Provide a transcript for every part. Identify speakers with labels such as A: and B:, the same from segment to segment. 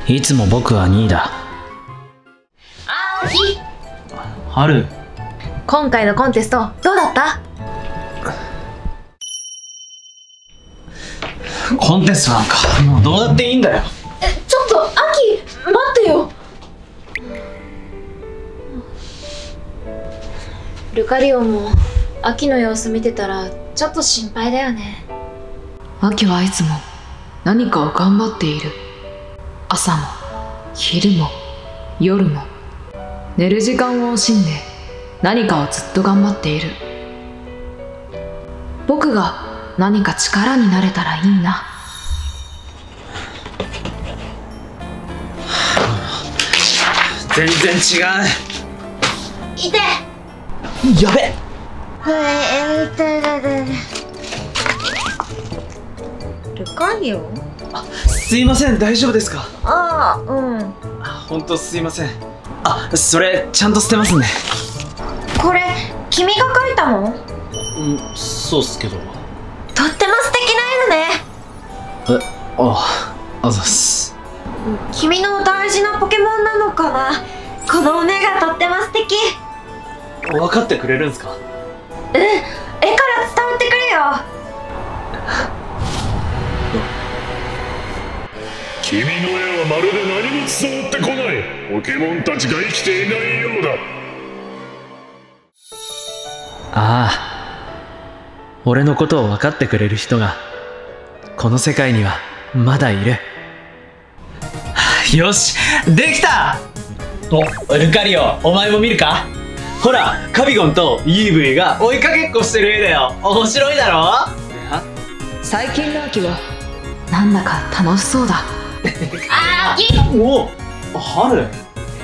A: いつも僕は2位だ。
B: あき、
A: 春、
B: 今回のコンテストどうだった？
A: コンテストなんかもうどうだっていいんだよ。
B: ちょっとアキ、待ってよ。ルカリオもアキの様子見てたらちょっと心配だよね。
C: アキはいつも何かを頑張っている。朝も昼も夜も寝る時間を惜しんで何かをずっと頑張っている。僕が何か力になれたらいいな。
A: 全然違
B: いて。
A: う。やべ。
B: ルカリオ？
A: すいません、大丈夫ですか？
B: ああ、うん。
A: 本当すいません。それちゃんと捨てますね。
B: これ君が描いたの？
A: そうっすけど。
B: とっても素敵な絵だね。
A: あざっす。
B: 君の大事なポケモンなのかな。この目がとっても素敵。
A: 分かってくれるんすか？
B: 絵から伝わってくるよ。
D: 君の絵はまるで何も伝わってこない。ポケモンたちが生きていないようだ。
A: ああ、俺のことを分かってくれる人がこの世界にはまだいる。よし、できた。ルカリオ、お前も見るか？ほら、カビゴンとイーブイが追いかけっこしてる絵だよ。面白いだろ？
C: 最近の秋はなんだか楽しそうだ。
B: あき。
A: お、春。
B: あ、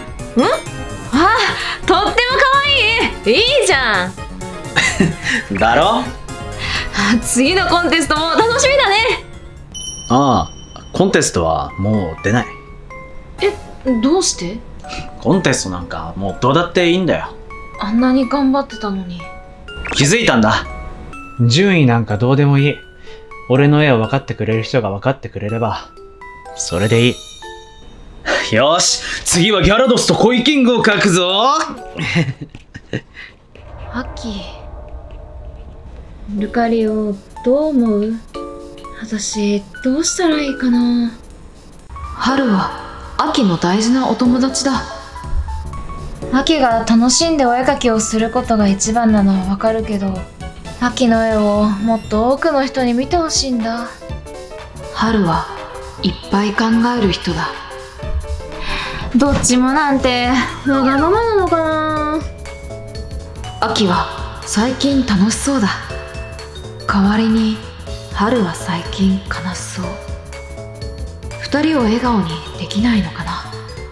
B: とっても可愛い。いいじゃん。
A: だろ？
B: 次のコンテストも楽しみだね。
A: ああ、コンテストはもう出ない。
B: どうして？
A: コンテストなんかもうどうだっていいんだよ。
B: あんなに頑張ってたのに。
A: 気づいたんだ。順位なんかどうでもいい。俺の絵を分かってくれる人が分かってくれればそれでいい。よし、次はギャラドスとコイキングを描くぞ。
B: アキ、ルカリオ、どう思う？私どうしたらいいかな。
C: 春は秋の大事なお友達だ。
B: アキが楽しんでお絵描きをすることが一番なのはわかるけど、アキの絵をもっと多くの人に見てほしいんだ。
C: 春はいっぱい考える人だ。
B: どっちもなんてわがままなのかな。
C: 秋は最近楽しそうだ。代わりに春は最近悲しそう。二人を笑顔にできないのかな。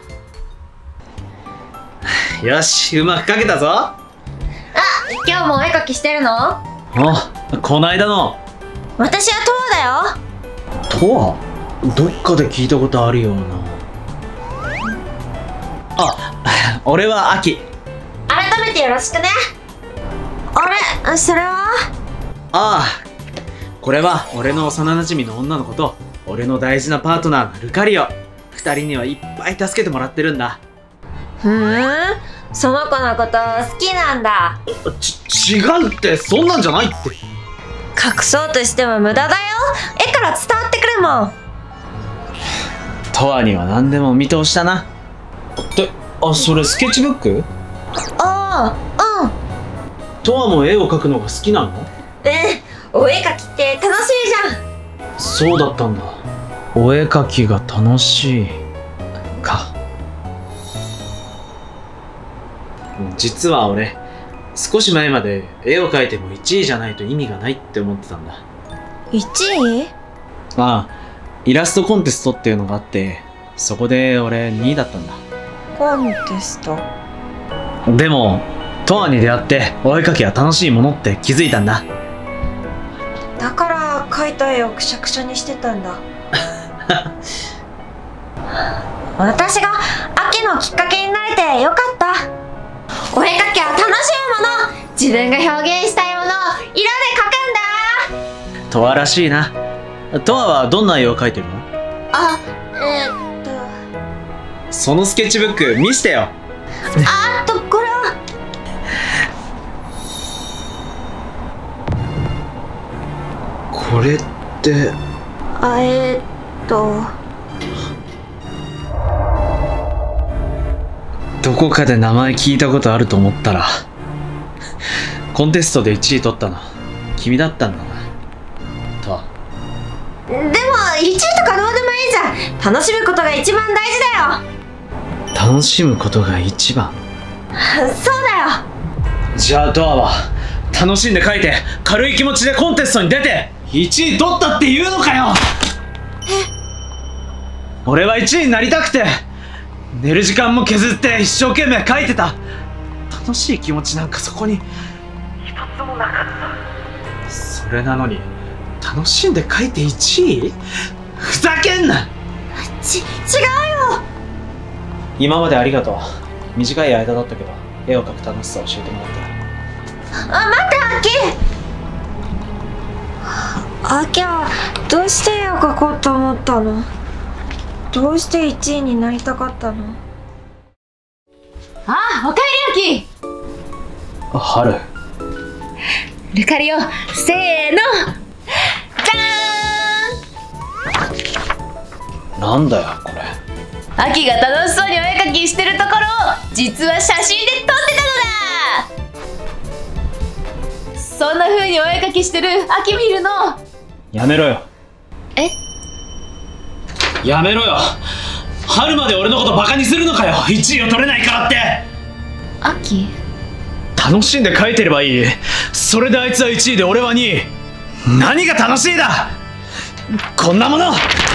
A: よし、うまく描けたぞ。
B: 今日もお絵描きしてるの？
A: こないだの。
B: 私はトウだよ。
A: とはどっかで聞いたことあるような。俺は秋。
B: 改めてよろしくね。あれ、それは？
A: これは俺の幼馴染の女の子と俺の大事なパートナーのルカリオ。二人にはいっぱい助けてもらってるんだ。
B: その子のこと好きなんだ。
A: 違うって、そんなんじゃないって。
B: 隠そうとしても無駄だよ。絵から伝わってくるもん。
A: トワには何でも見通しだな。ってそれスケッチブック？トワも絵を描くのが好きなの？
B: お絵描きって楽しいじゃん。
A: そうだったんだ。お絵描きが楽しいか。実は俺少し前まで絵を描いても1位じゃないと意味がないって思ってたんだ。
B: 1位？
A: イラストコンテストっていうのがあって、そこで俺2位だったんだ。
B: コンテスト？
A: でもトワに出会ってお絵描きは楽しいものって気づいたんだ。
B: だから描いた絵をくしゃくしゃにしてたんだ。私が秋のきっかけになれてよかった。お絵描きは楽しいもの。自分が表現したいものを色で描くんだ。
A: トワらしいな。トワはどんな絵を描いてるの？ そのスケッチブック見してよ。
B: これは。
A: これってどこかで名前聞いたことあると思ったら、コンテストで1位取ったの君だったんだな。と
B: でも1位とかどうでもいいじゃん。楽しむことが一番大事だよ。
A: 楽しむことが一番。
B: そうだよ。
A: じゃあドアは楽しんで書いて軽い気持ちでコンテストに出て1位取ったって言うのかよ。俺は1位になりたくて寝る時間も削って一生懸命書いてた。楽しい気持ちなんかそこに一つもなかった。それなのに楽しんで書いて1位？ふざけんな。違う
B: よ。
A: 今までありがとう。短い間だったけど絵を描く楽しさを教えてもらった。
B: 待ってアキはどうして絵を描こうと思ったの？どうして1位になりたかったの？
C: おかえりアキ。
A: 春。
C: ルカリオ、せーの、じゃーん。
A: なんだよこれ。
C: アキが楽しそうにお絵かきしてるところを実は写真で撮ってたのだ。そんな風にお絵かきしてるアキ見るの
A: やめろよ。やめろよ。春まで俺のことバカにするのかよ。1位を取れないからって。
C: アキ、
A: 楽しんで書いてればいい。それであいつは1位で俺は2位。何が楽しいだこんなもの。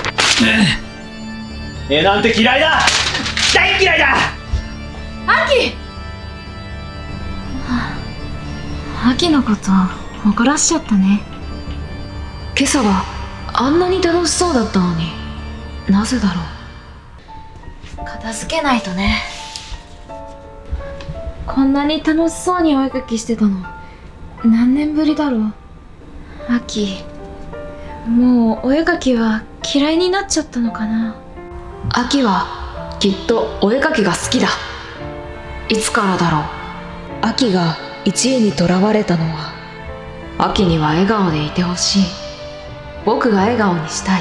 A: 絵なんて嫌いだ。大嫌いだ。
C: アキ。アキのこと怒らしちゃったね。今朝はあんなに楽しそうだったのに、なぜだろう。片付けないとね。こんなに楽しそうにお絵かきしてたの何年ぶりだろう。アキ、もうお絵かきは嫌いになっちゃったのかな。アキはきっとお絵かきが好きだ。いつからだろう。アキが1位にとらわれたのは、アキには笑顔でいてほしい。僕が笑顔にしたい。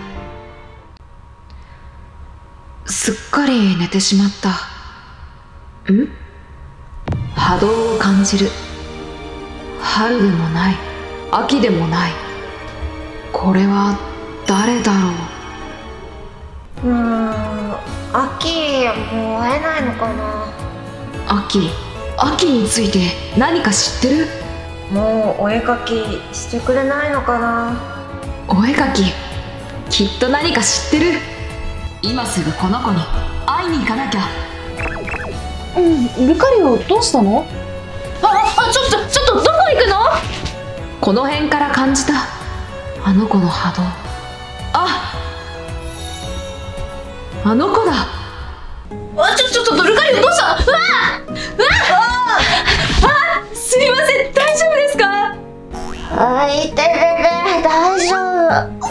C: すっかり寝てしまった。波動を感じる。春でもない、秋でもない。これは誰だろう。
B: 秋もう会えないのかな。
C: 秋について何か知ってる？
B: もうお絵かきしてくれないのかな。
C: お絵かき、きっと何か知ってる。今すぐこの子に会いに行かなきゃ。ルカリオどうしたの？ちょっとどこ行くの？この辺から感じたあの子の波動。あの子だ。ちょっとルカリオどうした？すいません、大丈夫ですか？
B: いてて大丈夫。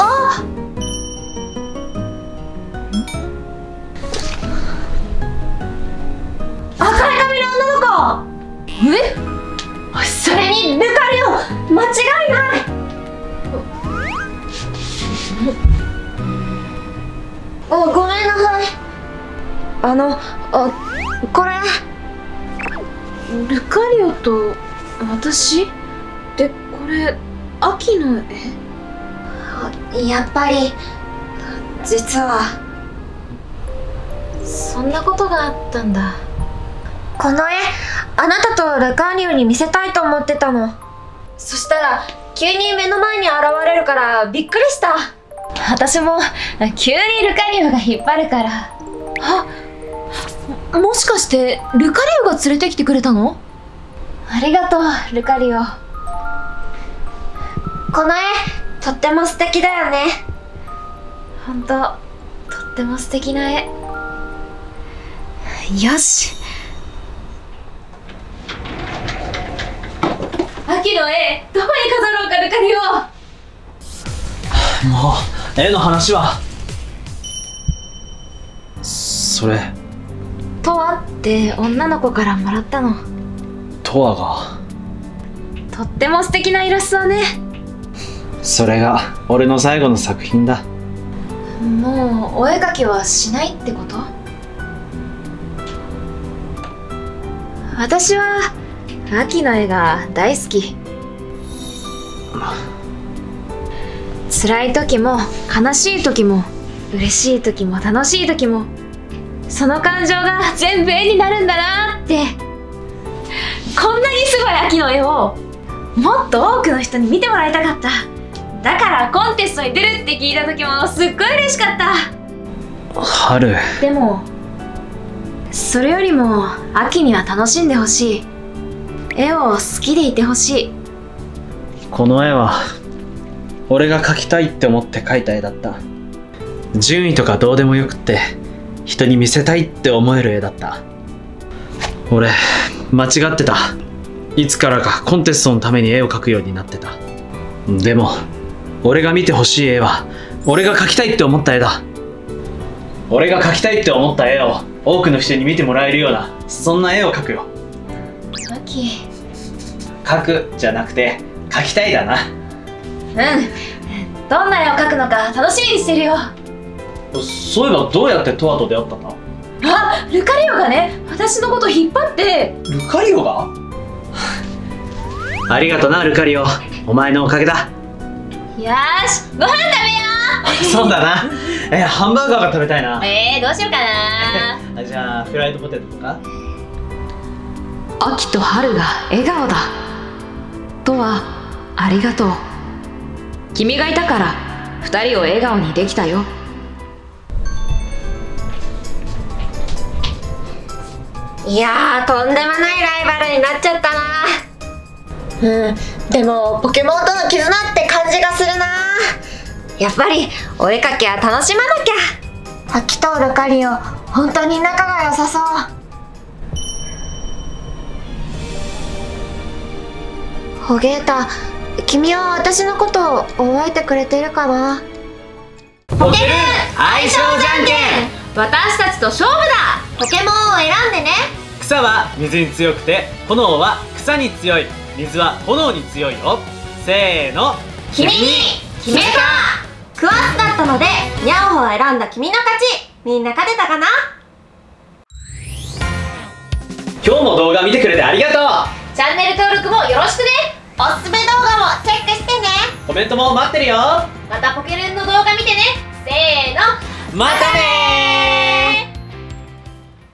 B: 赤い髪の女の子。それにルカリオ、間違いない。ごめんなさい。これ
C: ルカリオと私で、これ秋の絵？
B: やっぱり実は
C: そんなことがあったんだ。
B: この絵、あなたとルカリオに見せたいと思ってたの。そしたら急に目の前に現れるからびっくりした。
C: 私も急にルカリオが引っ張るから。もしかしてルカリオが連れてきてくれたの？ありがとう、ルカリオ。
B: この絵とっても素敵だよね。
C: ほんと、とっても素敵な絵。よし、秋の絵どこに飾ろうか、ルカリオ。
A: もう絵の話は。そそれ。
B: トワって女の子からもらったの。
A: トアが。
B: とっても素敵なイラストだね。
A: それが俺の最後の作品だ。
B: もうお絵描きはしないってこと？私は秋の絵が大好き。辛い時も悲しい時も嬉しい時も楽しい時もその感情が全部絵になるんだなって。こんなにすごい秋の絵をもっと多くの人に見てもらいたかった。だからコンテストに出るって聞いた時もすっごい嬉しかった。
A: 春。
B: でもそれよりも秋には楽しんでほしい。絵を好きでいてほしい。
A: この絵は俺が描きたいって思って描いた絵だった。順位とかどうでもよくって人に見せたいって思える絵だった。俺間違ってた。いつからかコンテストのために絵を描くようになってた。でも俺が見てほしい絵は俺が描きたいって思った絵だ。俺が描きたいって思った絵を多くの人に見てもらえるような、そんな絵を描くよ。
B: 秋。
A: 描くじゃなくて描きたいだな。
B: どんな絵を描くのか楽しみにしてるよ。
A: そういえばどうやってトアと出会ったんだ？
B: あ、ルカリオがね、私のこと引っ張って。
A: ルカリオが？ありがとなルカリオ、お前のおかげだ。
B: よーし、ご飯食べよ
A: う。そうだな。ハンバーガーが食べたいな。
B: どうしようかな。
A: じゃあフライドポテトとか。
C: 秋と春が笑顔だ。とはありがとう。君がいたから2人を笑顔にできたよ。
B: いやー、とんでもないライバルになっちゃったな。でもポケモンとの絆って感じがするな。やっぱりお絵かきは楽しまなきゃ。秋とルカリオ、本当に仲が良さそう。ホゲータ、君は私のことを覚えてくれてるかな？
A: ポケルン相性じゃんけん。
B: 私たちと勝負だ。ポケモンを選んでね。
A: 草は水に強くて炎は草に強い、水は炎に強いよ。せーの、
B: 君に決めた。クワッツだったのでニャオホを選んだ君の勝ち。みんな勝てたかな？
A: 今日も動画見てくれてありがとう。
B: チャンネル登録もよろしくね。おすすめ動画もチェックしてね。
A: コメントも待ってるよ。
B: またポケルンの動画見てね。せーの、
A: またねー。